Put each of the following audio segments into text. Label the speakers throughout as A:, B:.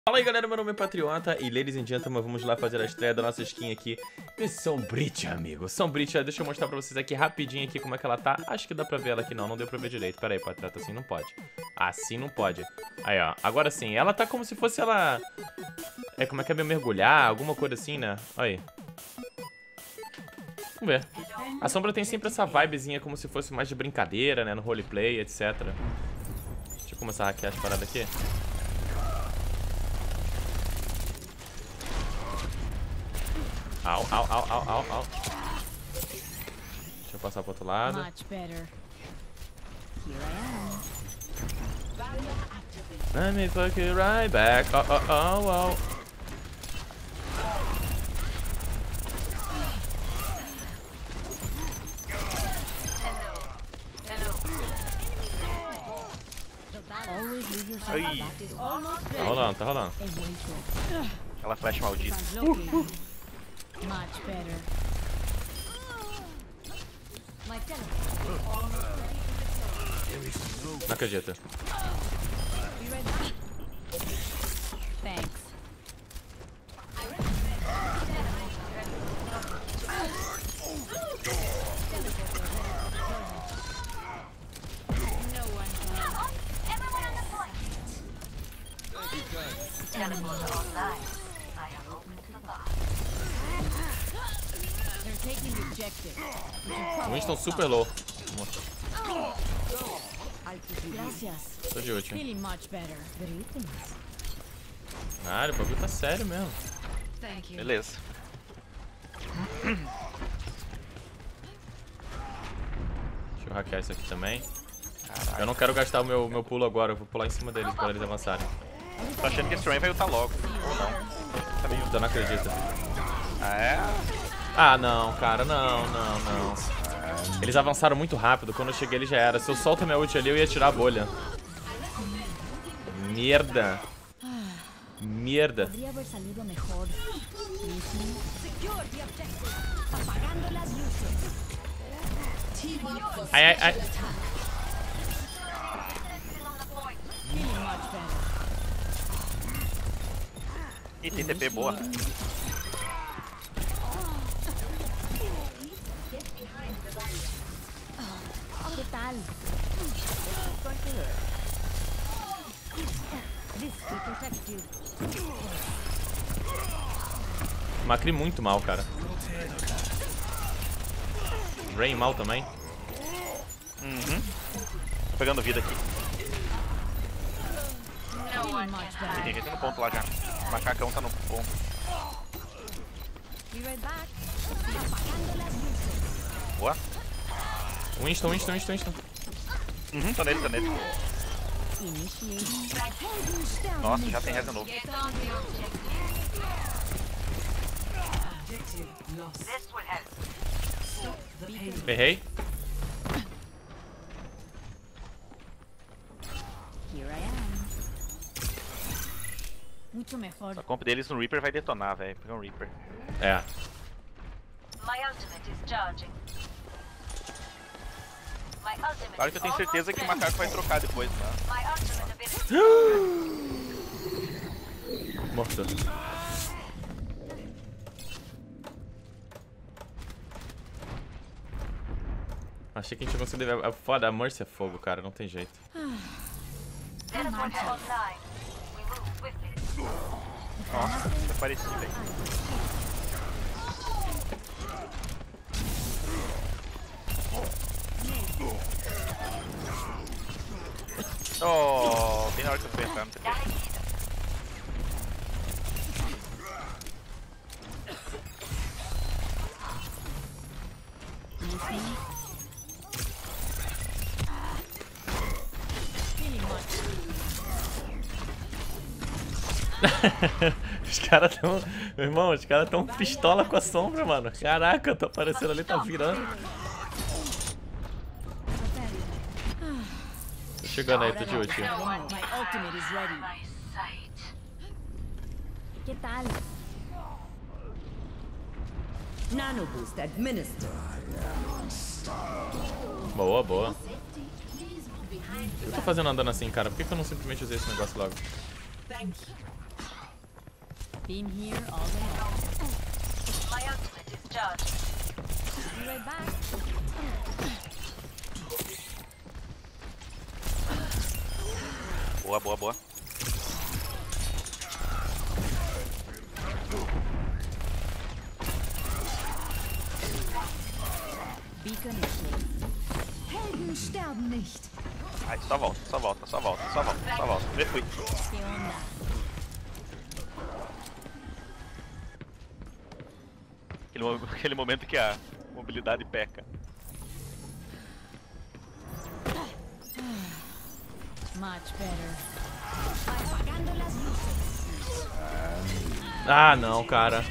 A: Fala aí galera, meu nome é Patriota e ladies and gentlemen, vamos lá fazer a estreia da nossa skin aqui de Sombritya, amigo. Sombritya, deixa eu mostrar pra vocês aqui rapidinho aqui como é que ela tá. Acho que dá pra ver ela aqui, não deu pra ver direito. Pera aí, Patriota, assim não pode. Assim não pode. Aí, ó, agora sim, ela tá como se fosse ela... como é que é, mergulhar, alguma coisa assim, né? Olha aí. Vamos ver. A Sombra tem sempre essa vibezinha como se fosse mais de brincadeira, né, no roleplay, etc. Deixa eu começar a hackear as paradas aqui. Au, au, au, au, au, au. Deixa eu passar pro outro lado. Let me fuck you right back. Oh, oh, oh, oh.
B: Ai.
A: Tá rolando, tá rolando.
B: Aquela flash maldita.
A: Não acredita. O Winston super low. Tô de último. Caralho, o bagulho tá sério mesmo.
B: Beleza.
A: Deixa eu hackear isso aqui também.
B: Caraca.
A: Eu não quero gastar o meu pulo agora, eu vou pular em cima deles pra eles avançarem.
B: Tô achando que esse Rain vai ultar logo. Ou não. Tá meio...
A: Eu não acredito.
B: Ah, é?
A: Ah, não, cara, não. Eles avançaram muito rápido, quando eu cheguei ele já era. Se eu solto minha ult ali, eu ia tirar a bolha. Merda. Merda. Ai, ai, ai.
B: Ih, tem TP boa.
A: Macri muito mal, cara. Rain mal também.
B: Tô pegando vida aqui. Tem gente no ponto lá já. O macacão tá no ponto. Boa.
A: Winston.
B: Tô nele. Nossa, já tem reza novo.
A: Errei.
B: A comp deles no Reaper vai detonar, velho. Pegar um Reaper.
A: É.
B: Claro que eu tenho certeza que o macaco vai trocar depois, né?
A: Morto. Achei que a gente ia conseguir. É foda, a Mercy é fogo, cara, não tem jeito.
B: Nossa, tá parecido aí. Oh, bem na hora que eu fui entrar no TP.
A: Os caras tão... Meu irmão, os caras tão pistola com a sombra, mano. Caraca, eu tô aparecendo ali, tá virando. Tô chegando aí, tô de ult.
C: Que tal? Nano boost administered.
A: Boa, boa. O que eu tô fazendo andando assim, cara? Por que eu não simplesmente usei esse negócio logo?
D: Been here all along.
E: My ultimate is charged.
D: Be right back.
B: Boa, boa, boa.
D: Beacon is safe.
C: Helden sterben nicht.
B: Ai, só volta, só volta, só volta, só volta, só volta. Vê, fui.
D: Que onda?
B: Aquele momento que a mobilidade peca.
D: Much better. Apagando las luces.
A: Ah, não, cara.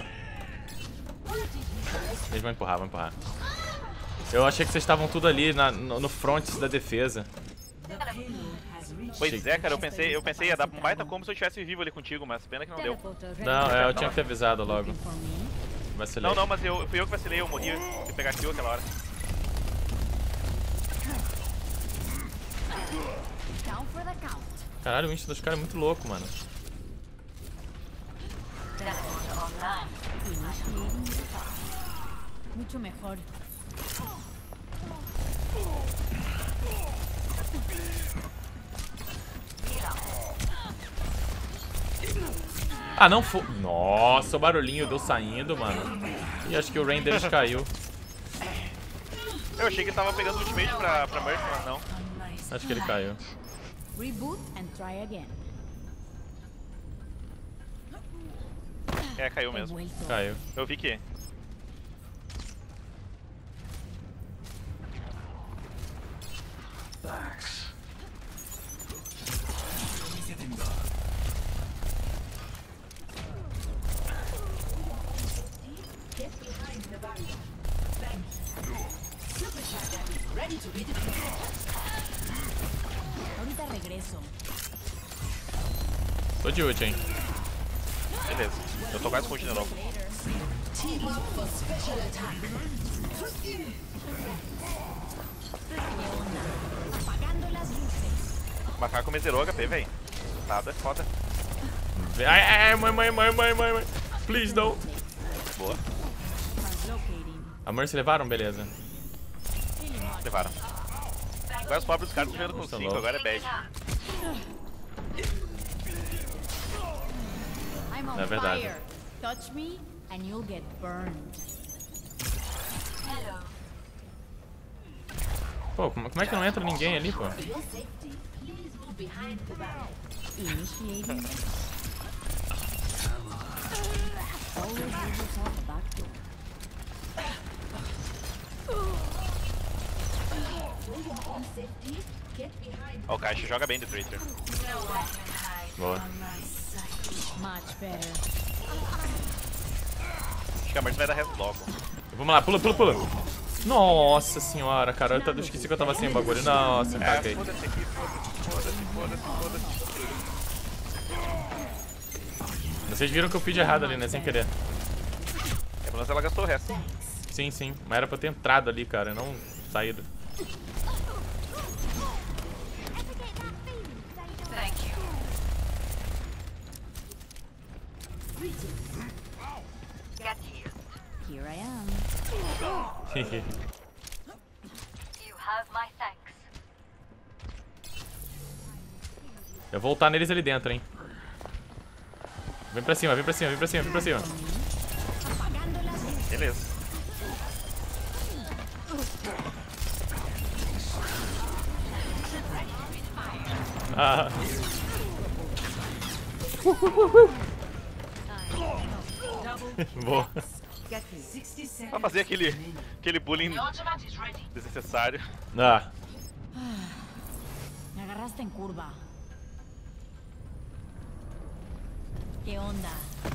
A: Eles vão empurrar, vão empurrar. Eu achei que vocês estavam tudo ali no front da defesa.
B: Pois é, cara, eu pensei ia dar um baita como se eu estivesse vivo ali contigo, mas pena que não deu.
A: Não, eu tinha que ter avisado logo. Vacilei.
B: Não, mas fui eu que vacilei, eu morri de pegar kill aquela hora.
D: Down for the count.
A: Caralho, o insta dos caras é muito louco, mano.
E: Teleporter online.
D: Initiating the fire. Mucho mejor.
A: Ah, não foi. Nossa, o barulhinho deu saindo, mano. E acho que o rain deles caiu.
B: Eu achei que ele tava pegando ultimate pra Mercy, mas não.
A: Acho que ele caiu.
D: Reboot and try again.
B: É, caiu mesmo.
D: He vuelto.
A: Caiu.
B: Eu vi que.
D: Ahorita regreso.
A: Tô de ult, hein.
B: Beleza. Eu tô quase com ult de novo.
D: Apagando las luces.
B: O macaco me zerou HP, véi. Nada, é foda.
A: Ai, mãe. Please, don't.
B: Boa.
D: Translocating.
A: A Mercy levaram? Beleza.
B: Levaram. Agora os pobres dos caras estão jogando com 5, agora é bad.
D: I'm on
A: É verdade.
D: fire. Touch me and you'll get burned.
E: Hello.
A: Pô, como é que não entra ninguém ali, pô?
D: Initiating. Always leave yourself back door.
B: Ó, o Caixa joga bem de Traitor.
A: Boa.
D: Much better.
B: Acho que a Mercy vai dar resto logo.
A: Vamos lá, pula. Nossa senhora, cara. Eu esqueci que eu tava sem o bagulho. Nossa, caguei.
B: Foda-se aqui, foda-se.
A: Vocês viram que eu fiz de errado ali, né? Sem querer.
B: É, pelo menos ela gastou o resto.
A: Sim. Mas era pra eu ter entrado ali, cara. Não saído.
E: Thank you. Get healed.
D: Here I am.
E: You have my thanks.
A: Eu vou voltar neles ali dentro, hein. Vem pra cima.
D: Apagando las luces.
B: Beleza.
A: Ah. Boa.
B: Pra fazer aquele bullying
E: The ultimate is ready.
B: desnecessário.
A: Ah.
D: Me agarraste en curva. ¿Qué onda?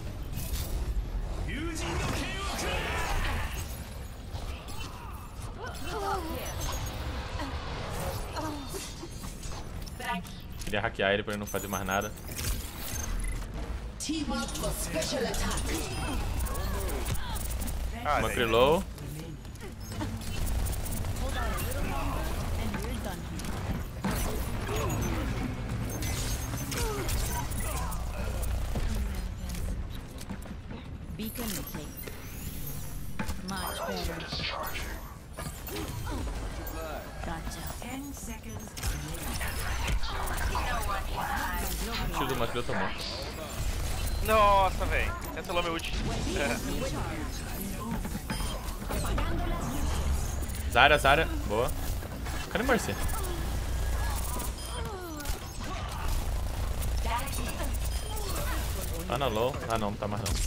A: Queria hackear ele pra ele não fazer mais nada.
B: Ah,
A: Uma
B: velho.
A: low.
D: Hold out a little longer and we're done here. Beacon in place. Much better. Gotcha.
A: O tiro do Macri tomou.
B: Nossa, velho. Cancelou meu ult.
A: Zarya. Boa. Cadê o Mercy? Tá na low. Ah, não tá mais não.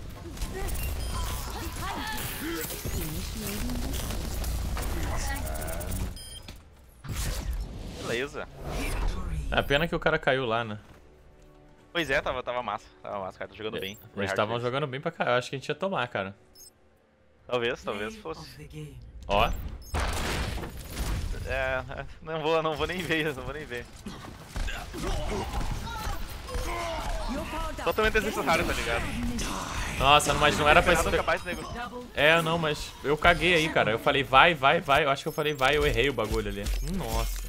B: Beleza.
A: É pena que o cara caiu lá, né?
B: Pois é, tava massa. Tava massa, cara. Tá jogando bem.
A: Eles estavam jogando bem pra cá. Eu acho que a gente ia tomar, cara.
B: Talvez fosse.
A: Ó.
B: Não vou nem ver, Totalmente desnecessário, tá ligado?
A: Nossa, mas não era pra isso.
B: Capaz, nego.
A: É, não, mas eu caguei aí, cara. Eu falei vai. Eu acho que eu falei vai, eu errei o bagulho ali. Nossa.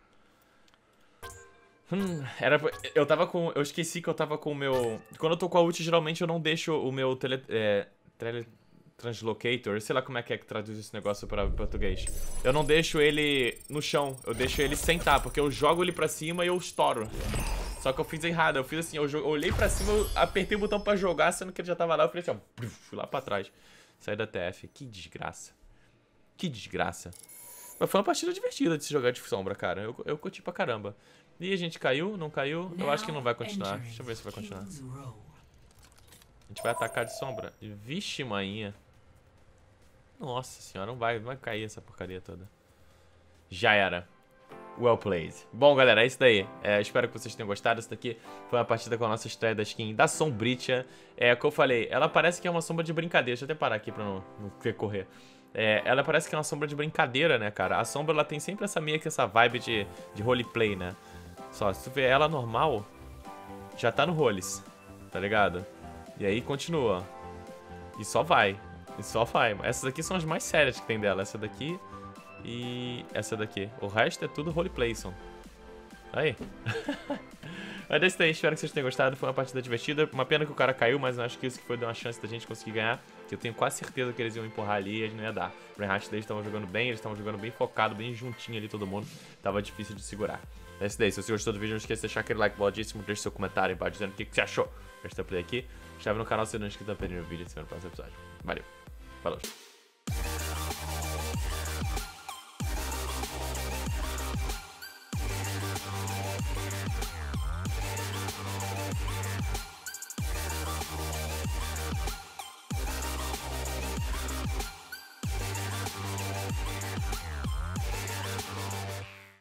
A: Eu tava com... Eu esqueci que eu tava com o meu... Quando eu tô com a ult, geralmente eu não deixo o meu Translocator, sei lá como é que traduz esse negócio para português. Eu não deixo ele no chão, eu deixo ele sentar, porque eu jogo ele pra cima e eu estouro. Só que eu fiz errado, eu fiz assim, eu olhei pra cima, eu apertei o botão pra jogar, sendo que ele já tava lá, eu falei assim, ó, fui lá pra trás. Saí da TF, que desgraça. Que desgraça. Mas foi uma partida divertida de se jogar de sombra, cara, eu curti pra caramba. E a gente caiu, não caiu? Eu acho que não vai continuar, deixa eu ver se vai continuar. A gente vai atacar de sombra. Vixe, mainha. Nossa senhora, não vai cair essa porcaria toda. Já era. Well played. Bom, galera, é isso daí. Espero que vocês tenham gostado. Essa daqui foi uma partida com a nossa estreia da skin da Sombritia. Como eu falei, ela parece que é uma sombra de brincadeira. Deixa eu até parar aqui pra não correr. Ela parece que é uma sombra de brincadeira, né, cara? A sombra, ela tem sempre meio que essa vibe de roleplay, né? Só, se tu ver ela normal, já tá no roles, tá ligado? E aí continua. E só vai. Essas aqui são as mais sérias que tem dela. Essa daqui e essa daqui. O resto é tudo roleplay, são. Aí. Mas é isso aí, espero que vocês tenham gostado. Foi uma partida divertida. Uma pena que o cara caiu, mas eu acho que isso que foi dar uma chance da gente conseguir ganhar. Que eu tenho quase certeza que eles iam empurrar ali e eles não ia dar. O Reinhardt deles estavam jogando bem, eles estavam jogando bem focado, bem juntinho ali todo mundo. Tava difícil de segurar. É isso daí, se você gostou do vídeo, não esqueça de deixar aquele like boladíssimo, deixe seu comentário aí embaixo dizendo o que você achou desta play aqui. Se inscreve no canal se não é inscrito, não perder o vídeo e se vê no próximo episódio. Valeu, falou.